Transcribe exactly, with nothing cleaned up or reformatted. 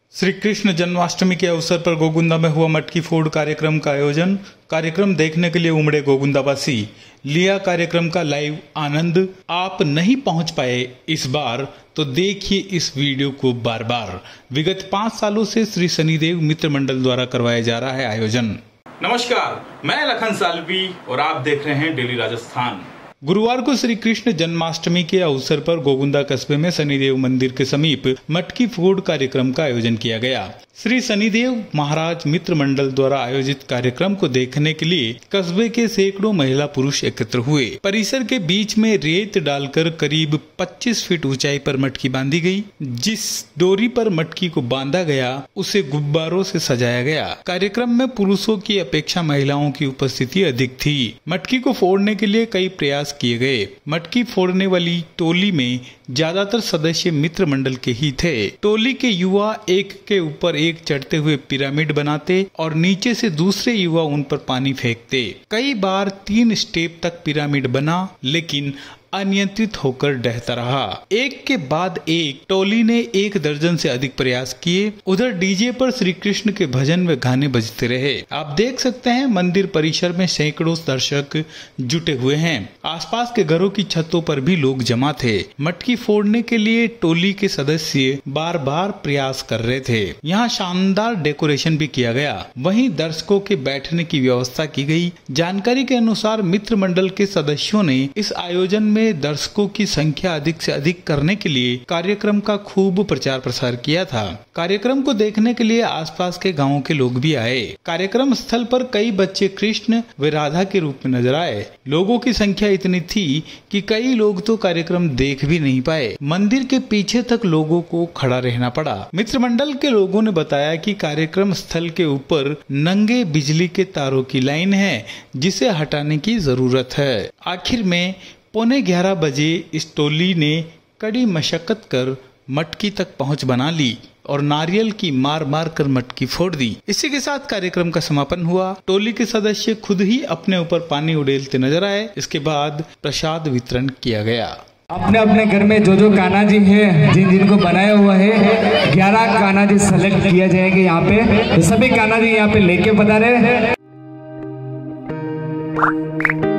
श्री कृष्ण जन्माष्टमी के अवसर पर गोगुंदा में हुआ मटकी फोड़ कार्यक्रम का आयोजन। कार्यक्रम देखने के लिए उमड़े गोगुंदावासी। लिया कार्यक्रम का लाइव आनंद। आप नहीं पहुंच पाए इस बार तो देखिए इस वीडियो को बार बार। विगत पाँच सालों से श्री शनिदेव मित्र मंडल द्वारा करवाया जा रहा है आयोजन। नमस्कार, मैं लखन सालवी और आप देख रहे हैं डेली राजस्थान। गुरुवार को श्री कृष्ण जन्माष्टमी के अवसर पर गोगुंदा कस्बे में शनिदेव मंदिर के समीप मटकी फोड़ कार्यक्रम का आयोजन किया गया। श्री शनिदेव महाराज मित्र मंडल द्वारा आयोजित कार्यक्रम को देखने के लिए कस्बे के सैकड़ों महिला पुरुष एकत्र हुए। परिसर के बीच में रेत डालकर करीब पच्चीस फीट ऊंचाई पर मटकी बांधी गई। जिस डोरी पर मटकी को बांधा गया उसे गुब्बारों से सजाया गया। कार्यक्रम में पुरुषों की अपेक्षा महिलाओं की उपस्थिति अधिक थी। मटकी को फोड़ने के लिए कई प्रयास किए गए। मटकी फोड़ने वाली टोली में ज्यादातर सदस्य मित्र मंडल के ही थे। टोली के युवा एक के ऊपर एक चढ़ते हुए पिरामिड बनाते और नीचे से दूसरे युवा उन पर पानी फेंकते। कई बार तीन स्टेप तक पिरामिड बना लेकिन अनियंत्रित होकर ढहता रहा। एक के बाद एक टोली ने एक दर्जन से अधिक प्रयास किए। उधर डीजे पर श्री कृष्ण के भजन व गाने बजते रहे। आप देख सकते हैं मंदिर परिसर में सैकड़ों दर्शक जुटे हुए हैं। आसपास के घरों की छतों पर भी लोग जमा थे। मटकी फोड़ने के लिए टोली के सदस्य बार बार प्रयास कर रहे थे। यहाँ शानदार डेकोरेशन भी किया गया। वहीं दर्शकों के बैठने की व्यवस्था की गई। जानकारी के अनुसार मित्र मंडल के सदस्यों ने इस आयोजन में दर्शकों की संख्या अधिक से अधिक करने के लिए कार्यक्रम का खूब प्रचार प्रसार किया था। कार्यक्रम को देखने के लिए आसपास के गांवों के लोग भी आए। कार्यक्रम स्थल पर कई बच्चे कृष्ण व राधा के रूप में नजर आए। लोगों की संख्या इतनी थी कि कई लोग तो कार्यक्रम देख भी नहीं पाए। मंदिर के पीछे तक लोगों को खड़ा रहना पड़ा। मित्र मंडल के लोगों ने बताया कि कार्यक्रम स्थल के ऊपर नंगे बिजली के तारों की लाइन है जिसे हटाने की जरूरत है। आखिर में पौने ग्यारह बजे इस टोली ने कड़ी मशक्कत कर मटकी तक पहुंच बना ली और नारियल की मार मार कर मटकी फोड़ दी। इसी के साथ कार्यक्रम का समापन हुआ। टोली के सदस्य खुद ही अपने ऊपर पानी उड़ेलते नजर आए। इसके बाद प्रसाद वितरण किया गया। अपने अपने घर में जो जो कान्हा जी है, जिन जिनको बनाया हुआ है, ग्यारह कान्हा जी सेलेक्ट किया जाएंगे यहाँ पे। तो सभी कान्हा जी यहाँ पे लेके पधारे।